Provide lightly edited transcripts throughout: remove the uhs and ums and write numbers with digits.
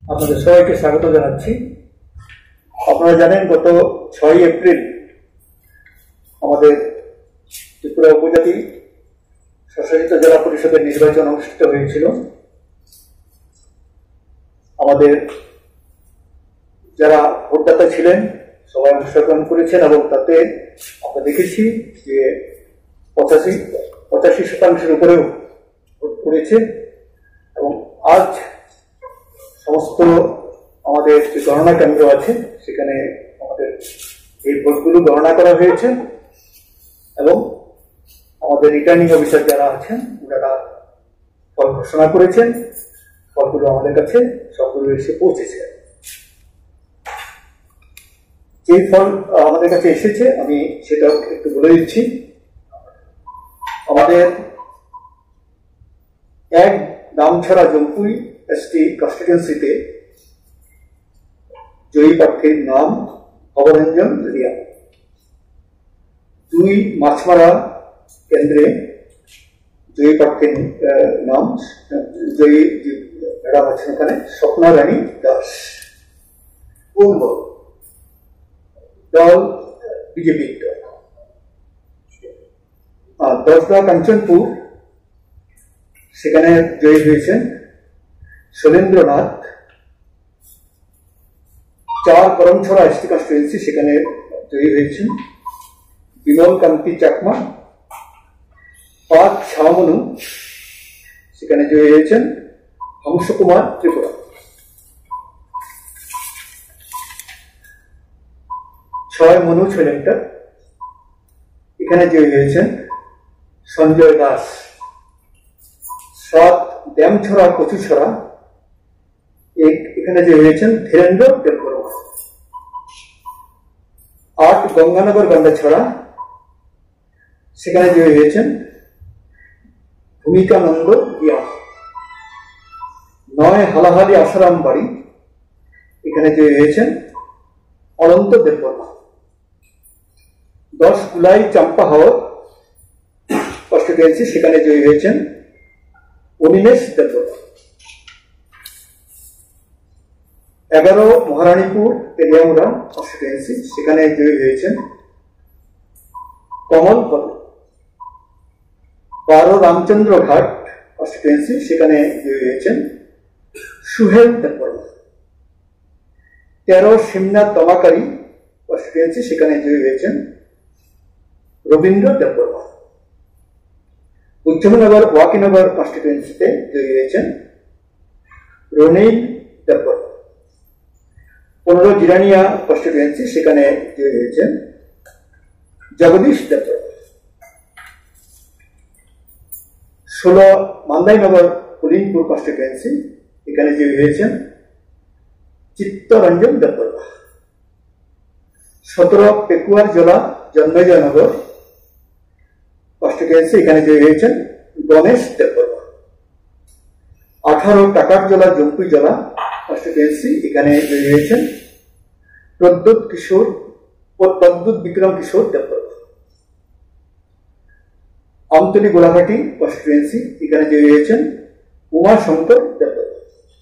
আপনাদের সবাইকে স্বাগত জানাচ্ছি। আপনারা জানেন গত 6 এপ্রিল আমাদের ত্রিপুরা উপজাতি স্বশাসিত জেলা পরিষদের নির্বাচন অনুষ্ঠিত হয়েছিল। আমাদের যারা ভোটদাতা ছিলেন সবাই অংশগ্রহণ করেছেন এবং তাতে আমরা দেখেছি যে 85% উপরেও ভোট পড়েছে এবং আজ সমস্ত আমাদের যে গণনা কেন্দ্র আছে সেখানে আমাদের এই ভোটগুলো গণনা করা হয়েছে এবং আমাদের রিটার্নিং অফিসার যারা আছেন ওনারা ফল ঘোষণা করেছেন। ফলগুলো আমাদের কাছে সবগুলো এসে পৌঁছেছে। যে ফল আমাদের কাছে এসেছে আমি সেটা একটু বলে দিচ্ছি। আমাদের এক দামছড়া জম্পুই এসটি কনস্টিটিউয়েন্সিতে জয়ী প্রার্থীর নাম অবরঞ্জন রিয়া। 2 মাছমারা কেন্দ্রে জয়ী প্রার্থীর নাম জয়ী ম্যাডাম আছেন ওখানে স্বপ্না রানী দাস। পূর্ব দল বিজেপি দল। 10 কাঞ্চনপুর সেখানে জয়ী হয়েছেন শৈলেন্দ্রনাথ। 4 করমছড়া এসটি কনস্টিটিউয়েন্সি সেখানে জয়ী হয়েছেন বিমল কান্তি চাকমা। 5 ছামনু সেখানে জয়ী হয়েছেন হংস কুমার ত্রিপুরা। 6 মনু ছলেন্টার এখানে জয়ী হয়েছেন সঞ্জয় দাস। 7 ড্যামছড়া কচুছড়া এখানে জয়ী হয়েছেন ধীরেন্দ্র দেববর্মা। 8 গঙ্গানগর গন্ডাছড়া সেখানে জয়ী হয়েছেন ভূমিকানন্দ দিয়া। 9 হালাহালি আসারাম বাড়ি এখানে জয়ী হয়েছেন অনন্ত দেববর্মা। 10 গুলাই চাম্পাহাওর কনস্টিটিউয়েন্সি সেখানে জয়ী হয়েছেন অনিমেষ দেববর্মা। 11 মহারানীপুর তেলিয়ামুড়া কনস্টিটিউয়েন্সি সেখানে জয়ী হয়েছেন কমল পদ। 12 রামচন্দ্র ঘাট কনস্টিটিউয়েন্সি সেখানে জয়ী হয়েছেন সুহেল দেববর্মা। 13 শিমনাথ তমাকারী কনস্টিটিউয়েন্সি সেখানে জয়ী হয়েছেন রবীন্দ্র দেববর্মা। উজ্জয়নগর ওয়াকিনগর কনস্টিটিউয়েন্সিতে জয়ী হয়েছেন রনিল দেববর্মা। 15 জিরানিয়া কনস্টিটিউয়েন্সি সেখানে জয়ী হয়েছেন জগদীশ দেববর্মা। 16 মান্দাইনগর কলিমপুর কনস্টিটিউয়েন্সি এখানে জয়ী হয়েছেন চিত্তরঞ্জন দেববর্মা। 17 পেকুয়ার জেলা জন্মেজয়নগর কনস্টিটিউয়েন্সি এখানে জয়ী হয়েছেন গণেশ দেববর্মা। 18 টাকার জেলা জম্পুই জেলা কনস্টিটিউয়েন্সি এখানে জয়ী হয়েছেন প্রদ্যুৎ বিক্রম কিশোর দেববর্মা। আমতলী গোলাঘাটি কনস্টিটিউয়েন্সি এখানে জয়ী হয়েছেন উমাশঙ্কর দেববর্মা।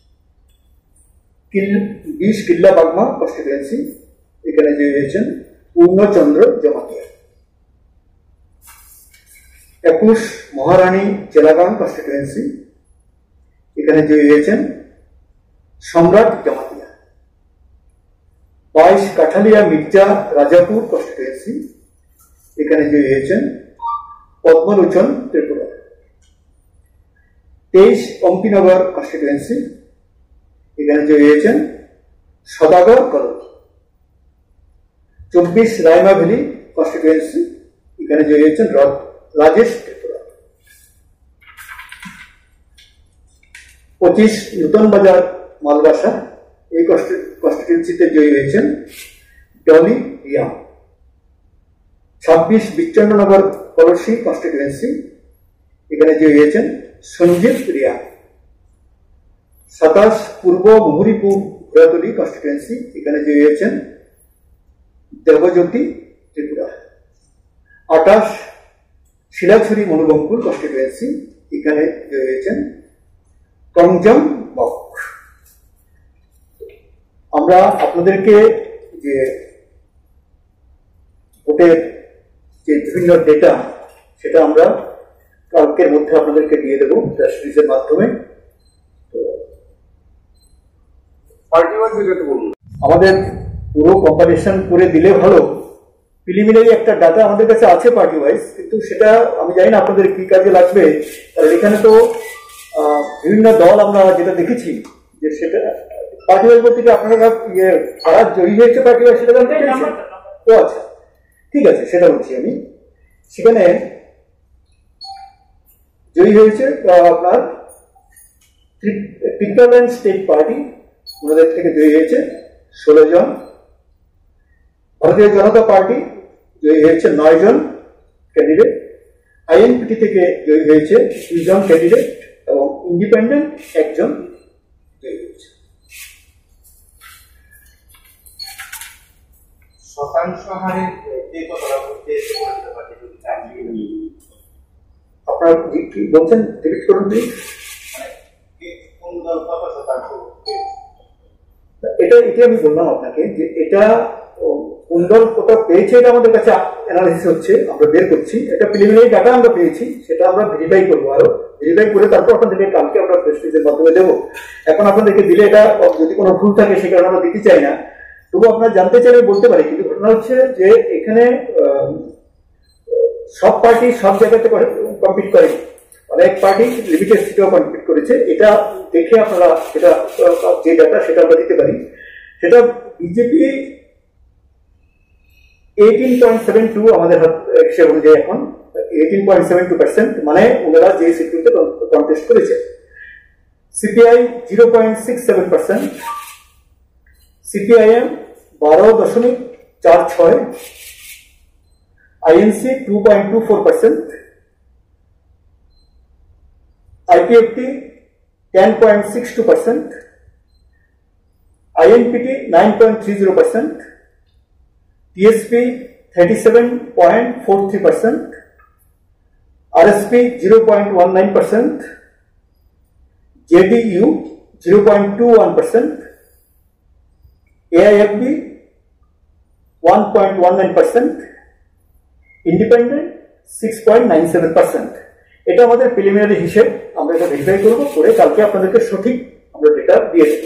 20 কিল্লা বাগমা কনস্টিটিউয়েন্সি এখানে জয়ী হয়েছেন পূর্ণচন্দ্র জমাতিয়া। 21 মহারানী জেলাগাং কনস্টিটিউয়েন্সি এখানে জয়ী হয়েছেন সম্রাট জমাতিয়া। 22 কাঠালিয়া মির্জা রাজাপুর কনস্টিটিউয়েন্সি এখানে জয়ী হয়েছেন পদ্মলোচন ত্রিপুরা। 23 অম্পিনগর কনস্টিটিউয়েন্সি এখানে জয়ী হয়েছেন সদাগর কলকি। 24 রায়মা ভ্যালি কনস্টিটিউয়েন্সি এখানে জয়ী হয়েছেন রাজেশ ত্রিপুরা। 25 নূতন বাজার মালবাসা এই কনস্টিটিউয়েন্সিতে জয়ী হয়েছেন ডলি রিয়া। 26 বিচ্চন্দ্রনগর কলসি কনস্টিটিউয়েন্সি এখানে জয়ী হয়েছেন সঞ্জীব রিয়া। 27 পূর্ব মুহুরীপুর ঘোড়াতলি কনস্টিটিউয়েন্সি এখানে জয়ী হয়েছেন দেবজ্যোতি ত্রিপুরা। 28 শিলাছড়ি মনুবঙ্কুল কনস্টিটিউয়েন্সি এখানে জয়ী হয়েছেন কংজম বক। আমরা আপনাদেরকে যে ভোটের যে বিভিন্ন ডেটা সেটা আমরা কালকের মধ্যে আপনাদেরকে দিয়ে দেবো প্রেস রিলিজের মাধ্যমে। তো আমাদের পুরো কম্পারিশন করে দিলে ভালো। প্রিলিমিনারি একটা ডাটা আমাদের কাছে আছে পার্টি ওয়াইজ, কিন্তু সেটা আমি জানি না আপনাদের কি কাজে লাগবে। কারণ এখানে তো বিভিন্ন দল আমরা যেটা দেখেছি যে সেটা পার্টি ওয়াইজ বলতে কি আপনারা কারা জয়ী হয়েছে পার্টি ওয়াইজ সেটা জানতে পেরেছেন? ও আচ্ছা, ঠিক আছে, সেটা বলছি আমি। সেখানে জয়ী হয়েছে আপনার ত্রিপুরাল্যান্ড স্টেট পার্টি, ওনাদের থেকে জয়ী হয়েছে 16 জন। ভারতীয় জনতা পার্টি জয়ী হয়েছে 9 জন ক্যান্ডিডেট। আইএনপিটি থেকে জয়ী হয়েছে 2 জন ক্যান্ডিডেট এবং ইন্ডিপেন্ডেন্ট 1 জন জয়ী হয়েছে। শতাংশ হারে আপনারা কি বলছেন রিপিট করুন প্লিজ। এটা আমি বললাম আপনাকে যে এটা কোন দল কোটা পেয়েছে এটা আমাদের কাছে অ্যানালিসিস হচ্ছে, আমরা বের করছি। এটা প্রিলিমিনারি ডাটা আমরা পেয়েছি, সেটা আমরা ভেরিফাই করবো, আরো ভেরিফাই করে তারপর আপনাদেরকে কালকে আমরা প্রেস রিলিজের মাধ্যমে দেবো। এখন আপনাদেরকে দিলে এটা যদি কোনো ভুল থাকে সে কারণে আমরা দিতে চাই না, তবু আপনারা জানতে চাইলে বলতে পারি। কিন্তু ঘটনা হচ্ছে যে এখানে সব পার্টি সব জায়গাতে কম্পিট করে, অনেক পার্টি লিমিটেড সিটেও কম্পিট করেছে। এটা দেখে আপনারা সেটা যে ডাটা সেটা আমরা দিতে পারি। সেটা বিজেপি 18.72 আমাদের হিসেব অনুযায়ী এখন 18.72%, মানে ওনারা যে সিটগুলোতে কন্টেস্ট করেছে। CPI 0.67%, CPIM 12.46, INC 2.24%, IPFT 10.62%, INPT 9.30%, TSP 37.43%, RSP 0.19%, JDU 0.21%, AIFB 1.19%, independent 6.97%। এটা আমাদের প্রিলিমিনারি হিসেব, আমরা এটা ভেরিফাই করবো, করে কালকে আপনাদেরকে সঠিক আমরা ডেটা দিয়ে দেবো।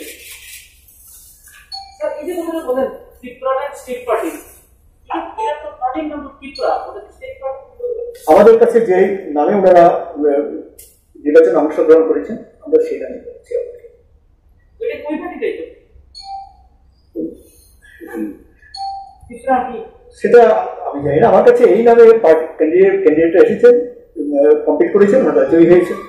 আমাদের কাছে যে নামে ওনারা নির্বাচনে অংশগ্রহণ করেছেন আমরা সেই নামে করছি। সেটা আমি জানি না, আমার কাছে এই নামে ক্যান্ডিডেট এসেছেন, কমপ্লিট করেছেন, ওনারা জয়ী হয়েছেন।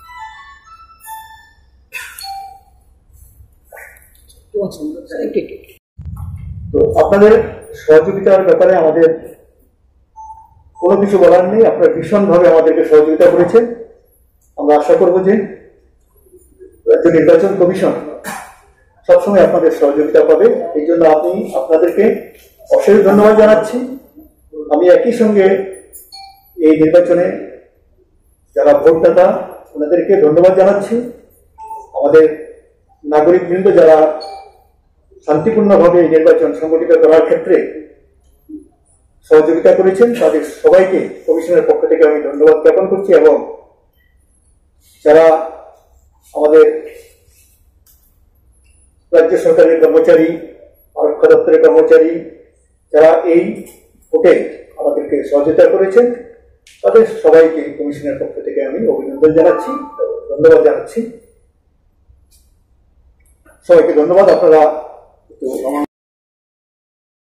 তো আপনাদের সহযোগিতার ব্যাপারে আমাদের কোনো কিছু বলার নেই, আপনারা ভীষণভাবে আমাদেরকে সহযোগিতা করেছেন। আমরা আশা করব যে রাজ্য নির্বাচন কমিশন সবসময় আপনাদের সহযোগিতা পাবে। এই জন্য আপনাদেরকে অশেষ ধন্যবাদ জানাচ্ছি। আমি একই সঙ্গে এই নির্বাচনে যারা ভোটদাতা ওনাদেরকে ধন্যবাদ জানাচ্ছি। আমাদের নাগরিক বৃন্দ যারা শান্তিপূর্ণভাবে এই নির্বাচন সংগঠিত করার ক্ষেত্রে সহযোগিতা করেছেন, তাদের সবাইকে কমিশনের পক্ষ থেকে আমি ধন্যবাদ জ্ঞাপন করছি। এবং যারা আমাদের রাজ্য সরকারের কর্মচারী, আরক্ষা দপ্তরের কর্মচারী, যারা এই ভোটে আমাদেরকে সহযোগিতা করেছেন, তাদের সবাইকে কমিশনের পক্ষ থেকে আমি অভিনন্দন জানাচ্ছি, ধন্যবাদ জানাচ্ছি। সবাইকে ধন্যবাদ। আপনারা